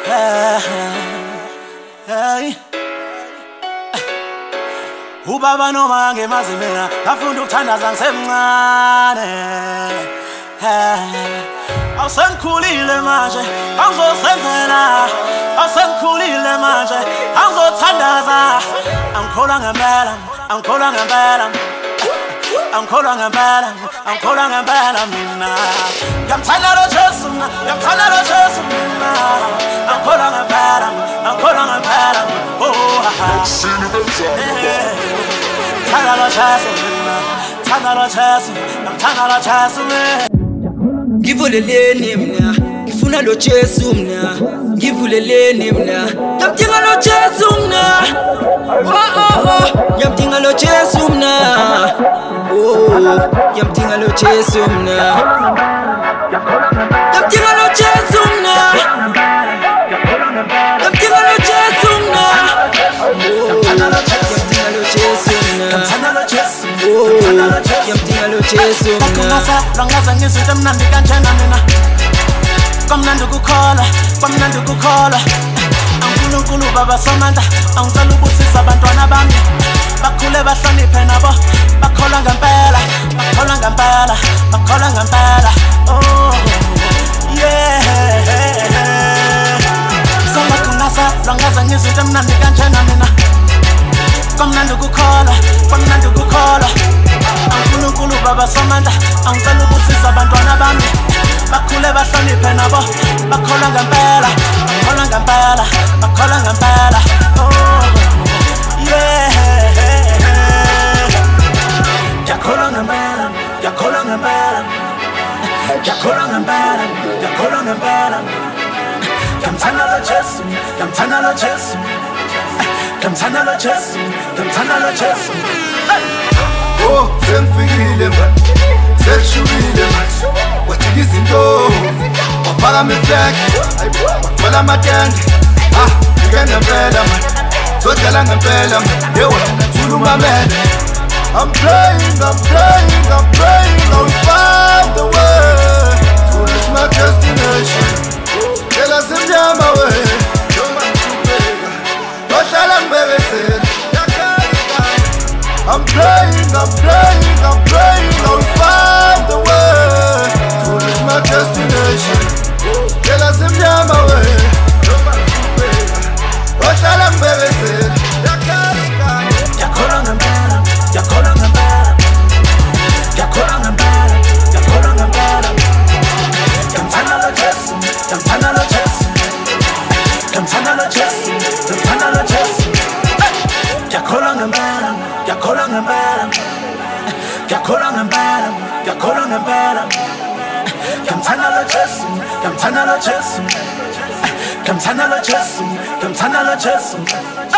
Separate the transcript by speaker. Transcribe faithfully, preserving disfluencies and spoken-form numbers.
Speaker 1: Hey, ubaba noma ngemazi mina ngafunda ukuthandaza ngisemncane. Awusengikhulile manje angizosenzela, awusengikhulile manje angizothandaza. Angikholwa ngempela, angikholwa ngempela, angikholwa ngempela, angikholwa ngempela mina. Ngiyamthanda lo Jesu, ngiyamthanda lo Jesu mina. Angikholwa ngempela, angikholwa ngempela. Oh, thanda lo Jesu mina, thanda lo Jesu, ngiyamthanda lo Jesu mina.
Speaker 2: Ngivuleleni mina, ngifuna lo Jesu mina. Ngivuleleni mina, ngiyamdinga lo Jesu mina. Oh oh oh, ngiyamdinga lo Jesu mina. Oh, ngiyamdinga lo Jesu mina. Ngiyamdinga lo Jesu mina. Ngiyamdinga lo Jesu mina. Oh, ngiyamdinga lo Jesu mina. Oh, ngiyamdinga lo Jesu mina.
Speaker 1: Langaza ngizinto emnandi kanjena mina. Kamnandi ukukholwa, kamnandi ukukholwa. Unkulunkulu baba somandla, angicela ubusisa abantwana bami. Bakhule bahloniphe nabo, bakholwa ngempela, bakholwa ngempela, bakholwa ngempela. Oh yeah. Samakunasa, langaza ngizinto emnandi kanjena mina. Kamnandi ukukholwa, kamnandi ukukholwa. Unkulunkulu baba somandla, angicela ubusisa abantwana bami. Bakhule bahloniphe nabo, bakholwa ngempela, bakholwa ngempela, bakholwa ngempela. Oh yeah. Ngyakolwa ngempela, ngyakolwa ngempela, ngyakolwa ngempela, ngyakolwa ngempela. Ngiyamthanda lo Jesu, ngiyamthanda lo Jesu, ngiyamthanda lo Jesu, ngiyamthanda lo Jesu.
Speaker 3: Oh, sengifikile manje, seshubile manje. Wathika izinto, waphakama iflag, wathwala amatende. Ah, ngike ngempela manje, sodlala ngempela manje. Yewe, thula umamele. I'm praying, I'm praying, I'm praying, I'll find the way to reach my destination. Tell us in my way. I'm praying, I'm praying, I'm praying, I'll find the way to reach my destination. Tell us in my way. What shall I say?
Speaker 1: Ngyakolwa ngempela, ngyakolwa ngempela, ngyakolwa ngempela, ngyakolwa ngempela. Ngiyamthanda lo Jesu, ngiyamthanda lo Jesu, ngiyamthanda lo Jesu, ngiyamthanda lo Jesu. Ngyakolwa ngempela, ngyakolwa ngempela, ngyakolwa ngempela, ngyakolwa ngempela. Ngiyamthanda lo Jesu, ngiyamthanda lo Jesu, ngiyamthanda lo Jesu, ngiyamthanda lo Jesu.